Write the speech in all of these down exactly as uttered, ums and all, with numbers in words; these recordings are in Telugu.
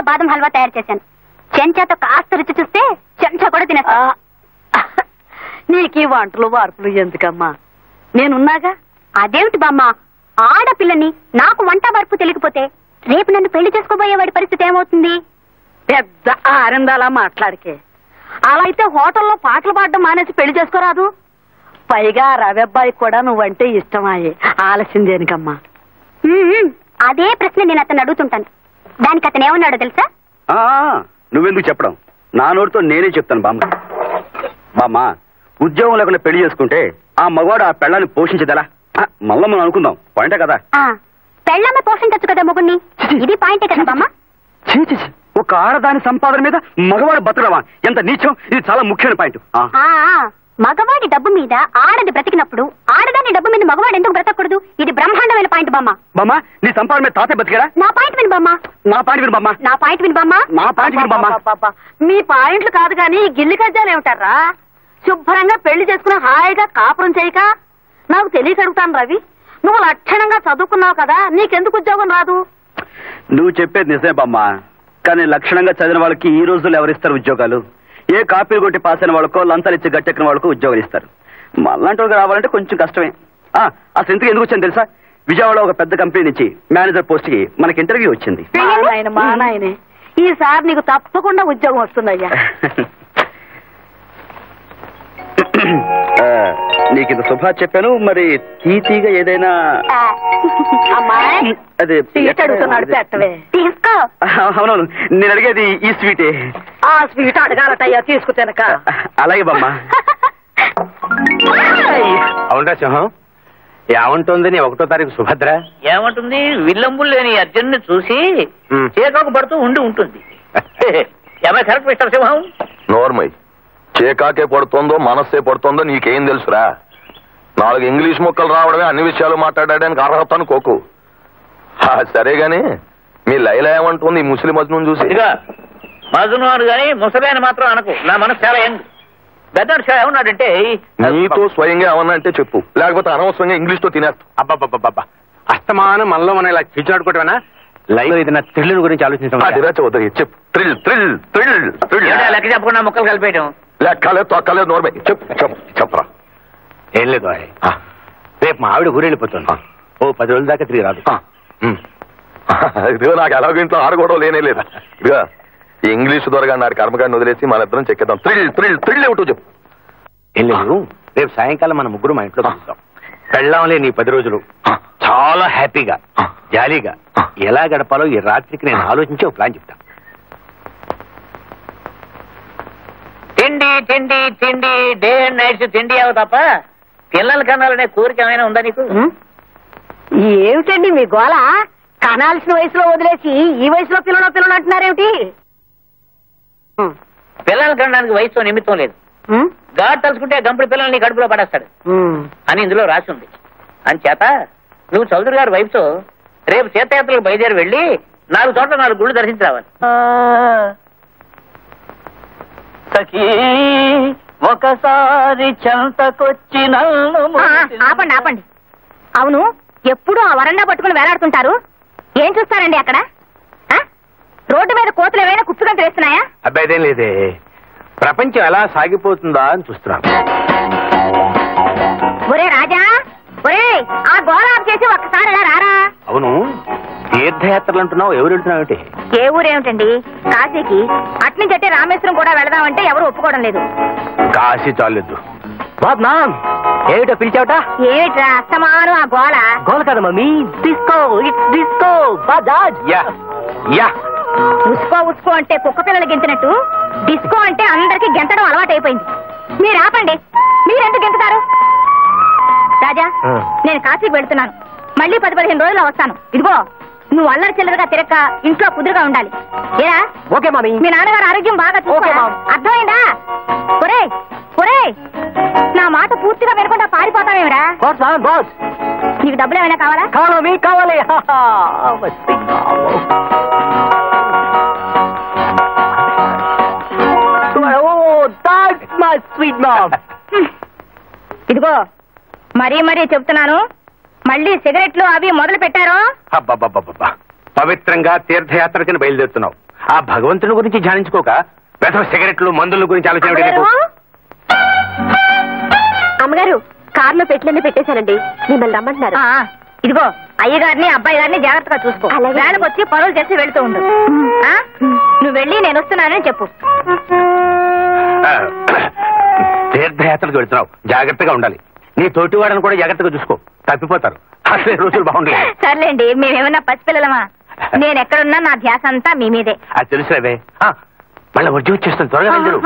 బాదం హల్వా తయారు చేశాను. చెంచాతో కాస్త రుచి చూస్తే చెంచా కూడా తినేస్తా. నీకు ఈ వంటలు వార్పులు ఎందుకమ్మా, నేనున్నాగా. అదేమిటి బామ్మ, ఆడపిల్లని నాకు వంట వార్పు తెలియకపోతే రేపు నన్ను పెళ్లి చేసుకోబోయేవాడి పరిస్థితి ఏమవుతుంది? పెద్ద ఆనందాలా మాట్లాడికే. అలా అయితే హోటల్లో పాటలు పాడడం మానేసి పెళ్లి చేసుకోరాదు. పైగా రవెబ్బాయికి కూడా నువ్వంటే ఇష్టమాయే, ఆలస్యం దేనికమ్మా? అదే ప్రశ్న నేను అతను అడుగుతుంటాను. దానికి అతను ఏమన్నాడో తెలుసా? నువ్వెందుకు చెప్పడం, నా నోటితో నేనే చెప్తాను బామ్మ. బామ్మ, ఉద్యోగం లేకుండా పెళ్లి చేసుకుంటే ఆ మగవాడు ఆ పెళ్ళాన్ని పోషించదలా? మళ్ళీ మనం అనుకుందాం, పాయింటే కదా. పెళ్ళాన్ని పోషించచ్చు కదా మొగుడిని, ఇది పాయింటే కదా బామ్మ. ఒక ఆడదాని సంపాదన మీద మగవాడు బతకడమా, ఎంత నీచం! ఇది చాలా ముఖ్యమైన పాయింట్. మగవాడి డబ్బు మీద ఆడది బ్రతికినప్పుడు ఆడదాని డబ్బు మీద మగవాడు ఎందుకు బ్రతకూడదు? ఇది బ్రహ్మాండమైన పాయింట్ బామ్మ. బామ్మ, నీ సంపాదన మీద తాతే బతికాడా? నా పాయింట్ విను బామ్మ. నా పాయింట్ విను బామ్మ. నా పాయింట్ విను బామ్మ. నా పాయింట్ విను బామ్మ. మీ పాయింట్లు కాదు కానీ గిల్లి కజ్జాలు ఏమిటారా? శుభ్రంగా పెళ్లి చేసుకుని హాయిగా కాపురం చేయక. నాకు తెలియక అడుగుతాను రవి, నువ్వు లక్షణంగా చదువుకున్నావు కదా, నీకెందుకు ఉద్యోగం రాదు? నువ్వు చెప్పేది నిజమే బామ్మ, కానీ లక్షణంగా చదివిన వాళ్ళకి ఈ రోజుల్లో ఎవరిస్తారు ఉద్యోగాలు? ఏ కాపీలు కొట్టి పాస్ అయిన వాళ్ళకో, లంచాలు ఇచ్చి గట్టెక్కిన వాళ్ళకో ఉద్యోగాలు ఇస్తారు. మళ్ళంటి వాళ్ళకి రావాలంటే కొంచెం కష్టమే. అసలు ఇంతకు ఎందుకు వచ్చాను తెలుసా? విజయవాడ ఒక పెద్ద కంపెనీ నుంచి మేనేజర్ పోస్ట్ కి మనకి ఇంటర్వ్యూ వచ్చింది. మా నాయనే, ఈసారి నీకు తప్పకుండా ఉద్యోగం వస్తుందయ్యా. నీకు ఇంత శుభా చెప్పాను, మరి తీతీగా ఏదైనా అదే అడుగుతున్నాడు పెట్టవే. తీసుకో. అవునవును, నేను అడిగేది ఈ స్వీటే. ఆ స్వీట్ అడగాలటయ్యా, తీసుకుతానక. అలాగే బామ్మ. అవునరా సింహం, ఏమంటుంది నీ ఒకటో తారీఖు సుభద్ర? ఏమంటుంది, విల్లంబులు లేని అర్జున్ని చూసి చేకాకు పడుతూ ఉండి ఉంటుంది. ఏమై కరెక్ట్ మిస్టర్ సింహం? నోర్మై, చేకాకే పడుతుందో మనస్సే పడుతుందో నీకేం తెలుసురా? నాలుగు ఇంగ్లీష్ ముక్కలు రావడమే అన్ని విషయాలు మాట్లాడడానికి అర్హత అనుకోకు. సరే గాని మీ లైలా ఏమంటుంది ఈ ముస్లిం మజ్నూన్ చూసి? మజ్ను అని గాని ముసలి అని మాత్రం అనకు, నా మనసు చాలా యంగ్. పెద్ద ఏమన్నాడంటే, నీతో స్వయంగా ఏమన్నా అంటే చెప్పు, లేకపోతే అనవసరంగా ఇంగ్లీష్ తో తినేస్తావు. అబ్బాబ్బాబ్బా, అస్తమానం మనలో మనం ఇలా చిచ్చాడుకోవటమేనా? లైవ్ ఏదైనా థ్రిల్ గురించి ఆలోచించాం. చెప్పు. థ్రిల్ థ్రిల్ థ్రిల్ థ్రిల్ లెక్క చెప్పకుండా మొక్కలు కలిపేయడం. లెక్కలేదు తొక్కలేదు, నోర్మై చెప్పు చెప్పు చెప్పరా. ఏం లేదు, రేపు మా ఆవిడ ఊరెళ్ళిపోతుంది. ఓ పది రోజుల దాకా తిరిగి రాదు. ఇదిగో నాకు ఎలాగో ఇంట్లో ఆడగొడవ లేనే లేదు. ఇదిగా ఇంగ్లీష్ దొరగా నాడు కర్మగాడిని వదిలేసి మన ఇద్దరం చెక్కేద్దాం. థ్రిల్ థ్రిల్ థ్రిల్ ఏమిటో చెప్పు. ఏం లేదు, రేపు సాయంకాలం మన ముగ్గురు మా ఇంట్లో చూస్తాం. పెళ్ళాంలే నీ పది రోజులు చాలా హ్యాపీగా జాలీగా ఎలా గడపాలో ఈ రాత్రికి నేను ఆలోచించి ఒక ప్లాన్ చెప్తాను. తిండి తిండి తిండి డే అండ్ నైట్స్ తిండి అవు తప్ప పిల్లలు కనాలనే కోరిక ఏమైనా ఉందా నీకు? ఏమిటండి మీ గోళ? కనాల్సిన వయసులో వదిలేసి ఈ వయసులో పిల్లలు పిల్లలు అంటున్నారేమిటి? పిల్లలు కనడానికి వయసుతో నిమిత్తం లేదు. గాడ్ తలుచుకుంటే గంపుడు పిల్లల్ని కడుపులో పడేస్తాడు అని ఇందులో రాసి ఉంది. అంచేత నువ్వు చౌదరి గారి వైఫ్తో రేపు తీర్థయాత్రలకు బయలుదేరి వెళ్ళి నాలుగు చోట్ల నాలుగు గుళ్ళు దర్శించి రావాలి. ఒకసారి చెంతకొచ్చి ఆపండి ఆపండి. అవును, ఎప్పుడు ఆ వరండా పట్టుకుని వేలాడుతుంటారు, ఏం చూస్తారండి అక్కడ? రోడ్డు మీద కోతులు ఏమైనా కుచ్చుగంత వేస్తున్నాయా? అబ్బాయిదేం లేదే, ప్రపంచం ఎలా సాగిపోతుందా అని చూస్తున్నాను. ఒరే రాజా, ఒరే ఆ గోళ ఆఫ్ చేసి ఒక్కసారి ఎలా రారా? అవును, తీర్థయాత్రలు అంటున్నావు, ఎవరు వెళ్తున్నావు? ఏమిటి? ఏ ఊరేమిటండి, కాశీకి. అట్నుంచట్టే రామేశ్వరం కూడా వెళదామంటే ఎవరు ఒప్పుకోవడం లేదు. కాశీ చాలేదు. ఏమిటో పిలిచావట? ఏమిట్రా అస్తమాను ఆ గోళ? గోళ కదా mummy, disco, it's disco Bajaj. Yeah yeah ఉసుకో ఉసుకో అంటే కుక్క పిల్లలు గెంతినట్టు డిస్కో అంటే అందరికీ గెంతడం అలవాటైపోయింది. మీరు ఆపండి, మీరెందుకు గెంతుతారు? రాజా, నేను కాశీకి వెళ్తున్నాను, మళ్ళీ పది పదిహేను రోజుల్లో వస్తాను. ఇదిగో నువ్వు అల్లరి చిల్లరగా తిరక్క ఇంట్లో కుదురుగా ఉండాలి. ఏరా? ఓకే మామీ. మీ నాన్నగారు ఆరోగ్యం బాగా చూసుకో, అర్థమైందా? ఒరే ఒరే, నా మాట పూర్తిగా వినకుండా పారిపోతావేమిరా? నీకు డబ్బులు ఏమైనా కావాలా? కావాలి కావాలి. ఇదిగో మరీ మరీ చెప్తున్నాను, మళ్ళీ సిగరెట్లు అవి మొదలు పెట్టారో అబ్బాబ్బాబ్బా, పవిత్రంగా తీర్థయాత్రకి బయలుదేరుతున్నావు, ఆ భగవంతుని గురించి ధ్యానించుకోక పెద్ద సిగరెట్లు మందుల గురించి ఆలోచన. అమ్మగారు కారులో పెట్లన్నీ పెట్టేశానండి, మిమ్మల్ని రమ్మంటున్నారు. ఇదిగో అయ్యగారిని అబ్బాయి గారిని జాగ్రత్తగా చూసుకో. వేళకు వచ్చి పనులు చేసి వెళ్తూ ఉండు. నువ్వు వెళ్ళి నేను వస్తున్నానని చెప్పు. తీర్థయాత్రలకు వెళ్తున్నావు, జాగ్రత్తగా ఉండాలి. నీ తోటి వాళ్ళని కూడా జాగ్రత్తగా చూసుకో, తప్పిపోతారు. అసలే రోజులు బాగుండలేదు. సర్లేండి, మేమేమన్నా పసిపిల్లలమా? నేను ఎక్కడున్నా నా ధ్యాస అంతా మీ మీదే. అది తెలుసులేవే. మళ్ళీ వచ్చి వచ్చేస్తాను, త్వరగా వెళ్తారు.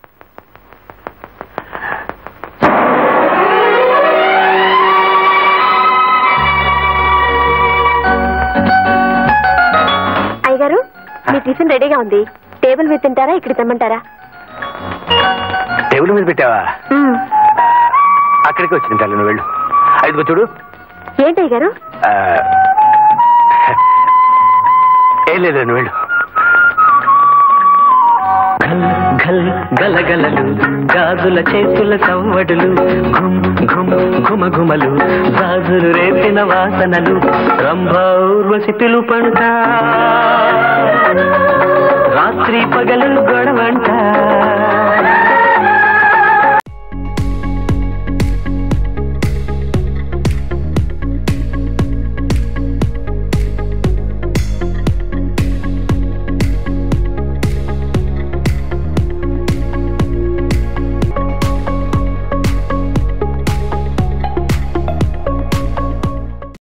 అయ్యగారు మీ టిఫిన్ రెడీగా ఉంది, టేబుల్ మీద తింటారా ఇక్కడ తెమ్మంటారా? టేబుల్ మీద పెట్టావా? అక్కడికి వచ్చి తింటాను, నువ్వు వెళ్ళు. ఐదుగో చూడు. ఏంటయ్య గారు? ఏం లేదు, నువ్వు వెళ్ళు. ఘల్ గలగలలు గాజుల చేతుల సవ్వడులు ఘుమ్ ఘుమ్ ఘుమ ఘుమలు గాజులు రేపిన వాసనలు రంభౌర్వసి పిలుపంట రాత్రి పగలు గొడవంట